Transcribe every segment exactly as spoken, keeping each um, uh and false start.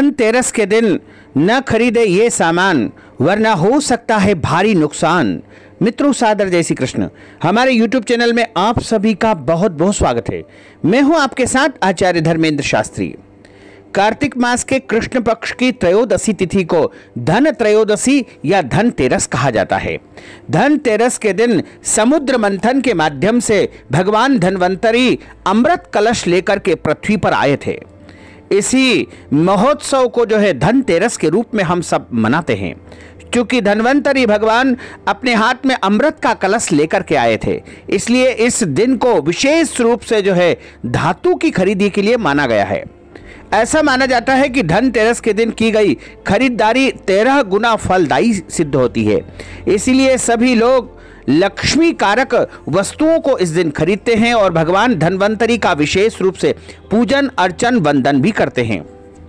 धनतेरस के दिन न खरीदे ये सामान वरना हो सकता है भारी नुकसान। मित्रों, सादर जय श्री कृष्ण। हमारे यूट्यूब चैनल में आप सभी का बहुत बहुत स्वागत है। मैं हूं आपके साथ आचार्य धर्मेंद्र शास्त्री। कार्तिक मास के कृष्ण पक्ष की त्रयोदशी तिथि को धन त्रयोदशी या धनतेरस कहा जाता है। धनतेरस के दिन समुद्र मंथन के माध्यम से भगवान धन्वंतरी अमृत कलश लेकर के पृथ्वी पर आए थे। इसी महोत्सव को जो है धनतेरस के रूप में हम सब मनाते हैं, क्योंकि धन्वंतरी भगवान अपने हाथ में अमृत का कलश लेकर के आए थे। इसलिए इस दिन को विशेष रूप से जो है धातु की खरीदी के लिए माना गया है। ऐसा माना जाता है कि धनतेरस के दिन की गई खरीदारी तेरह गुना फलदायी सिद्ध होती है। इसीलिए सभी लोग लक्ष्मी कारक वस्तुओं को इस दिन खरीदते हैं और भगवान धन्वंतरी का विशेष रूप से पूजन अर्चन वंदन भी करते हैं।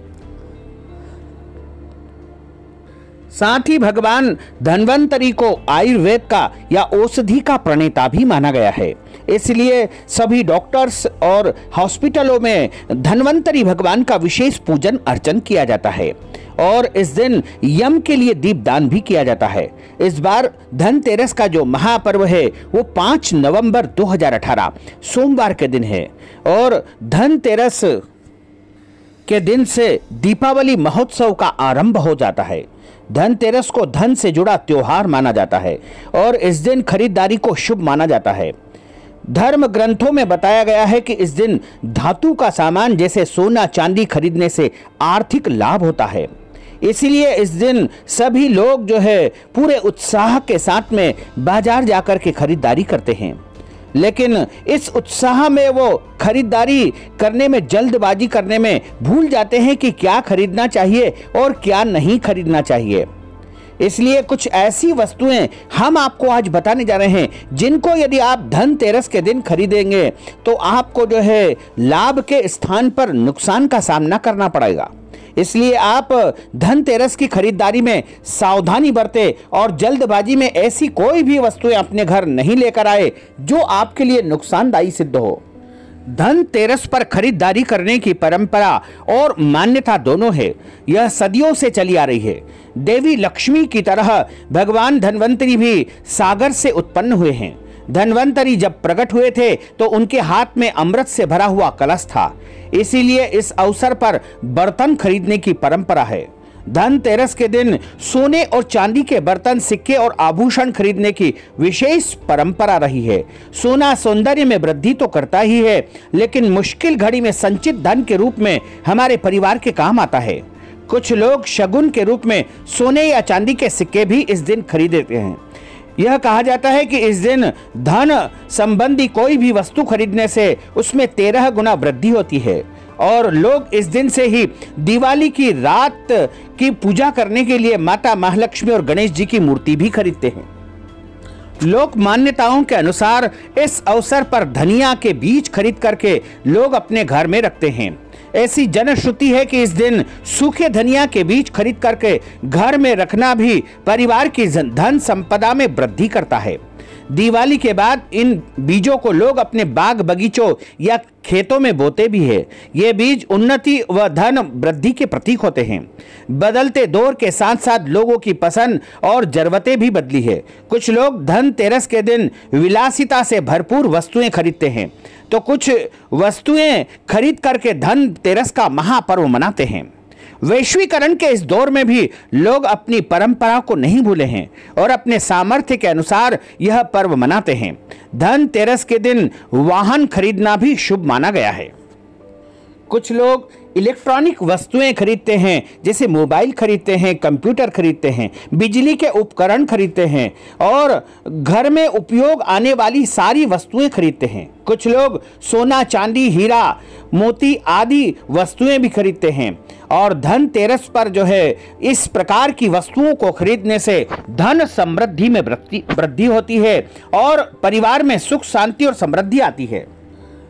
साथ ही भगवान धन्वंतरी को आयुर्वेद का या औषधि का प्रणेता भी माना गया है। इसलिए सभी डॉक्टर्स और हॉस्पिटलों में धन्वंतरी भगवान का विशेष पूजन अर्चन किया जाता है और इस दिन यम के लिए दीपदान भी किया जाता है। इस बार धनतेरस का जो महापर्व है वो पाँच नवंबर दो हज़ार अठारह सोमवार के दिन है और धनतेरस के दिन से दीपावली महोत्सव का आरंभ हो जाता है। धनतेरस को धन से जुड़ा त्योहार माना जाता है और इस दिन खरीदारी को शुभ माना जाता है। धर्म ग्रंथों में बताया गया है कि इस दिन धातु का सामान जैसे सोना चांदी खरीदने से आर्थिक लाभ होता है। इसीलिए इस दिन सभी लोग जो है पूरे उत्साह के साथ में बाजार जाकर के खरीदारी करते हैं, लेकिन इस उत्साह में वो खरीदारी करने में जल्दबाजी करने में भूल जाते हैं कि क्या खरीदना चाहिए और क्या नहीं खरीदना चाहिए। इसलिए कुछ ऐसी वस्तुएं हम आपको आज बताने जा रहे हैं जिनको यदि आप धनतेरस के दिन खरीदेंगे तो आपको जो है लाभ के स्थान पर नुकसान का सामना करना पड़ेगा। इसलिए आप धनतेरस की खरीदारी में सावधानी बरतें और जल्दबाजी में ऐसी कोई भी वस्तुएं अपने घर नहीं लेकर आए जो आपके लिए नुकसानदायी सिद्ध हो। धनतेरस पर खरीदारी करने की परंपरा और मान्यता दोनों है। यह सदियों से चली आ रही है। देवी लक्ष्मी की तरह भगवान धन्वंतरी भी सागर से उत्पन्न हुए हैं। धन्वंतरी जब प्रकट हुए थे तो उनके हाथ में अमृत से भरा हुआ कलश था। इसीलिए इस अवसर पर बर्तन खरीदने की परंपरा है। धनतेरस के दिन सोने और चांदी के बर्तन, सिक्के और आभूषण खरीदने की विशेष परंपरा रही है। सोना सौंदर्य में वृद्धि तो करता ही है, लेकिन मुश्किल घड़ी में संचित धन के रूप में हमारे परिवार के काम आता है। कुछ लोग शगुन के रूप में सोने या चांदी के सिक्के भी इस दिन खरीदते हैं। यह कहा जाता है कि इस दिन धन संबंधी कोई भी वस्तु खरीदने से उसमें तेरह गुना वृद्धि होती है और लोग इस दिन से ही दिवाली की रात की पूजा करने के लिए माता महालक्ष्मी और गणेश जी की मूर्ति भी खरीदते हैं। लोक मान्यताओं के अनुसार इस अवसर पर धनिया के बीज खरीद करके लोग अपने घर में रखते हैं। ऐसी जनश्रुति है कि इस दिन सूखे धनिया के बीज खरीद करके घर में रखना भी परिवार की धन संपदा में वृद्धि करता है। दिवाली के बाद इन बीजों को लोग अपने बाग बगीचों या खेतों में बोते भी है। ये बीज उन्नति व धन वृद्धि के प्रतीक होते हैं। बदलते दौर के साथ साथ लोगों की पसंद और जरूरतें भी बदली है। कुछ लोग धनतेरस के दिन विलासिता से भरपूर वस्तुएं खरीदते हैं तो कुछ वस्तुएं खरीद करके धनतेरस का महापर्व मनाते हैं। वैश्वीकरण के इस दौर में भी लोग अपनी परंपरा को नहीं भूले हैं और अपने सामर्थ्य के अनुसार यह पर्व मनाते हैं। धनतेरस के दिन वाहन खरीदना भी शुभ माना गया है। कुछ लोग इलेक्ट्रॉनिक वस्तुएं खरीदते हैं, जैसे मोबाइल खरीदते हैं, कंप्यूटर खरीदते हैं, बिजली के उपकरण खरीदते हैं और घर में उपयोग आने वाली सारी वस्तुएं खरीदते हैं। कुछ लोग सोना चांदी हीरा मोती आदि वस्तुएं भी खरीदते हैं और धनतेरस पर जो है इस प्रकार की वस्तुओं को खरीदने से धन समृद्धि में वृद्धि वृद्धि होती है और परिवार में सुख शांति और समृद्धि आती है।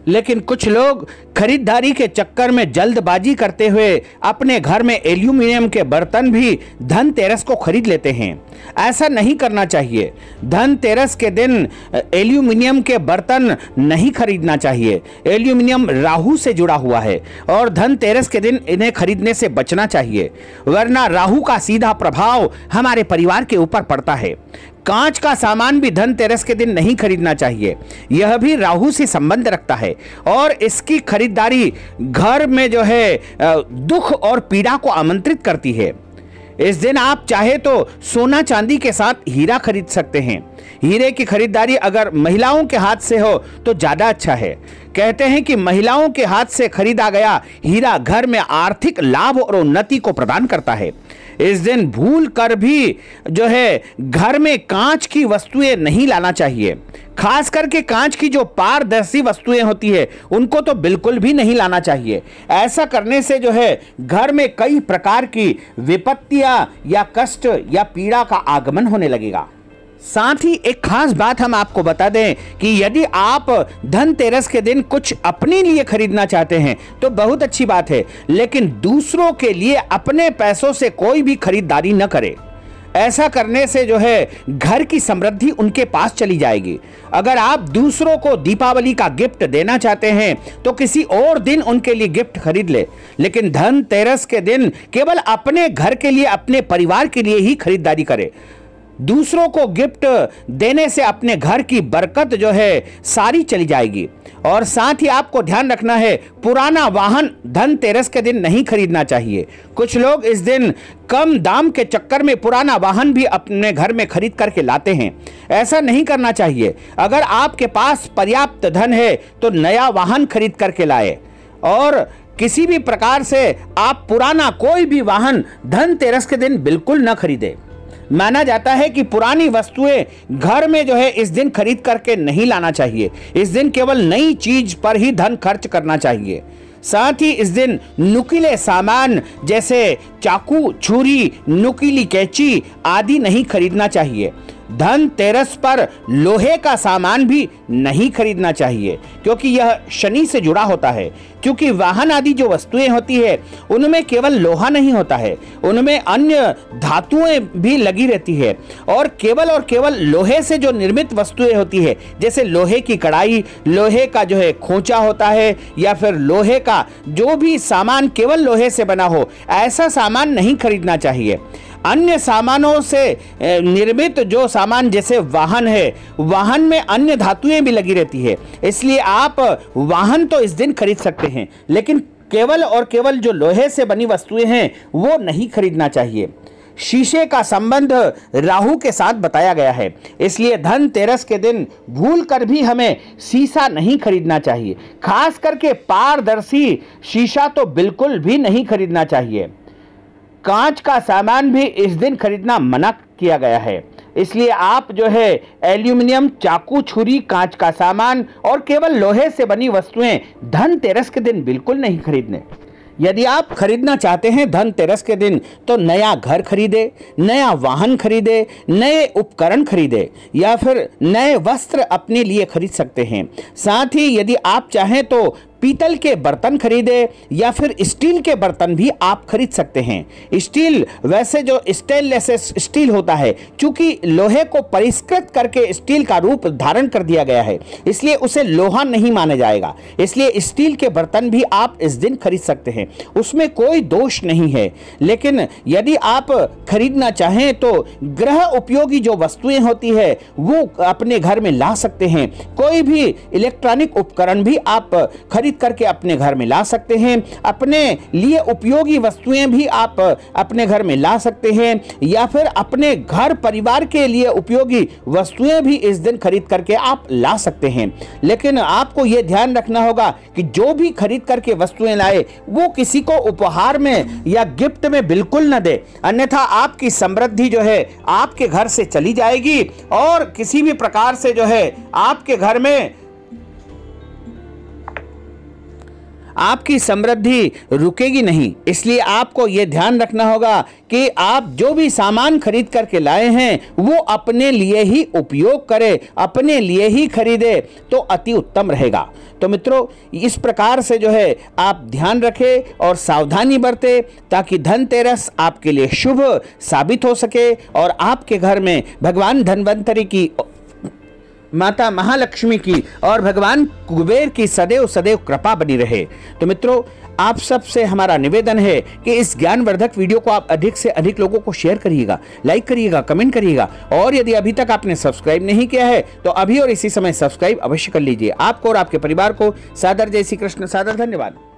लेकिन कुछ लोग खरीदारी के चक्कर में जल्दबाजी करते हुए अपने घर में एल्यूमिनियम के बर्तन भी धनतेरस को खरीद लेते हैं। ऐसा नहीं करना चाहिए। धनतेरस के दिन एल्यूमिनियम के बर्तन नहीं खरीदना चाहिए। एल्यूमिनियम राहु से जुड़ा हुआ है और धनतेरस के दिन इन्हें खरीदने से बचना चाहिए, वरना राहु का सीधा प्रभाव हमारे परिवार के ऊपर पड़ता है। कांच का सामान भी धनतेरस के दिन नहीं खरीदना चाहिए। यह भी राहु से संबंध रखता है और इसकी खरीदारी घर में जो है दुख और पीड़ा को आमंत्रित करती है। इस दिन आप चाहे तो सोना चांदी के साथ हीरा खरीद सकते हैं। हीरे की खरीदारी अगर महिलाओं के हाथ से हो तो ज्यादा अच्छा है। कहते हैं कि महिलाओं के हाथ से खरीदा गया हीरा घर में आर्थिक लाभ और उन्नति को प्रदान करता है। इस दिन भूल कर भी जो है घर में कांच की वस्तुएं नहीं लाना चाहिए। खास करके कांच की जो पारदर्शी वस्तुएं होती है उनको तो बिल्कुल भी नहीं लाना चाहिए। ऐसा करने से जो है घर में कई प्रकार की विपत्तियां या कष्ट या पीड़ा का आगमन होने लगेगा। साथ ही एक खास बात हम आपको बता दें कि यदि आप धनतेरस के दिन कुछ अपने लिए खरीदना चाहते हैं तो बहुत अच्छी बात है, लेकिन दूसरों के लिए अपने पैसों से कोई भी खरीदारी न करें। ऐसा करने से जो है घर की समृद्धि उनके पास चली जाएगी। अगर आप दूसरों को दीपावली का गिफ्ट देना चाहते हैं तो किसी और दिन उनके लिए गिफ्ट खरीद ले, लेकिन धनतेरस के दिन केवल अपने घर के लिए, अपने परिवार के लिए ही खरीदारी करें। दूसरों को गिफ्ट देने से अपने घर की बरकत जो है सारी चली जाएगी। और साथ ही आपको ध्यान रखना है, पुराना वाहन धनतेरस के दिन नहीं खरीदना चाहिए। कुछ लोग इस दिन कम दाम के चक्कर में पुराना वाहन भी अपने घर में खरीद करके लाते हैं। ऐसा नहीं करना चाहिए। अगर आपके पास पर्याप्त धन है तो नया वाहन खरीद करके लाए और किसी भी प्रकार से आप पुराना कोई भी वाहन धनतेरस के दिन बिल्कुल न खरीदें। माना जाता है कि पुरानी वस्तुएं घर में जो है इस दिन खरीद करके नहीं लाना चाहिए। इस दिन केवल नई चीज पर ही धन खर्च करना चाहिए। साथ ही इस दिन नुकीले सामान जैसे चाकू, छुरी, नुकीली कैंची आदि नहीं खरीदना चाहिए। धनतेरस पर लोहे का सामान भी नहीं खरीदना चाहिए क्योंकि यह शनि से जुड़ा होता है। क्योंकि वाहन आदि जो वस्तुएं होती है उनमें केवल लोहा नहीं होता है, उनमें अन्य धातुएं भी लगी रहती है और केवल और केवल लोहे से जो निर्मित वस्तुएं होती है, जैसे लोहे की कढ़ाई, लोहे का जो है खोंचा होता है या फिर लोहे का जो भी सामान केवल लोहे से बना हो, ऐसा सामान नहीं खरीदना चाहिए। अन्य सामानों से निर्मित जो सामान जैसे वाहन है, वाहन में अन्य धातुएं भी लगी रहती है, इसलिए आप वाहन तो इस दिन खरीद सकते हैं, लेकिन केवल और केवल जो लोहे से बनी वस्तुएं हैं वो नहीं खरीदना चाहिए। शीशे का संबंध राहु के साथ बताया गया है, इसलिए धनतेरस के दिन भूल कर भी हमें शीशा नहीं खरीदना चाहिए। खास करके पारदर्शी शीशा तो बिल्कुल भी नहीं खरीदना चाहिए। कांच का सामान भी इस दिन खरीदना मना किया गया है, इसलिए आप जो है एल्यूमिनियम, चाकू, छुरी, कांच का सामान और केवल लोहे से बनी वस्तुएं धनतेरस के दिन बिल्कुल नहीं खरीदने। यदि आप खरीदना चाहते हैं धनतेरस के दिन तो नया घर खरीदे, नया वाहन खरीदे, नए उपकरण खरीदे या फिर नए वस्त्र अपने लिए खरीद सकते हैं। साथ ही यदि आप चाहें तो पीतल के बर्तन खरीदे या फिर स्टील के बर्तन भी आप खरीद सकते हैं। स्टील वैसे जो स्टेनलेस स्टील होता है, क्योंकि लोहे को परिष्कृत करके स्टील का रूप धारण कर दिया गया है, इसलिए उसे लोहा नहीं माना जाएगा। इसलिए स्टील के बर्तन भी आप इस दिन खरीद सकते हैं, उसमें कोई दोष नहीं है। लेकिन यदि आप खरीदना चाहें तो गृह उपयोगी जो वस्तुएं होती है वो अपने घर में ला सकते हैं। कोई भी इलेक्ट्रॉनिक उपकरण भी आप खरीद करके अपने घर में ला सकते हैं। अपने लिए उपयोगी वस्तुएं भी आप अपने घर में ला सकते हैं या फिर अपने घर परिवार के लिए उपयोगी वस्तुएं भी इस दिन खरीद करके आप ला सकते हैं। लेकिन आपको यह ध्यान रखना होगा कि जो भी खरीद करके वस्तुएं लाए वो किसी को उपहार में या गिफ्ट में बिल्कुल न दे, अन्यथा आपकी समृद्धि जो है आपके घर से चली जाएगी और किसी भी प्रकार से जो है आपके घर में आपकी समृद्धि रुकेगी नहीं। इसलिए आपको यह ध्यान रखना होगा कि आप जो भी सामान खरीद करके लाए हैं वो अपने लिए ही उपयोग करें, अपने लिए ही खरीदे तो अति उत्तम रहेगा। तो मित्रों, इस प्रकार से जो है आप ध्यान रखें और सावधानी बरतें ताकि धनतेरस आपके लिए शुभ साबित हो सके और आपके घर में भगवान धन्वंतरी की, माता महालक्ष्मी की और भगवान कुबेर की सदैव सदैव कृपा बनी रहे। तो मित्रों, आप सबसे हमारा निवेदन है कि इस ज्ञानवर्धक वीडियो को आप अधिक से अधिक लोगों को शेयर करिएगा, लाइक करिएगा, कमेंट करिएगा और यदि अभी तक आपने सब्सक्राइब नहीं किया है तो अभी और इसी समय सब्सक्राइब अवश्य कर लीजिए। आपको और आपके परिवार को सादर जय श्री कृष्ण, सादर धन्यवाद।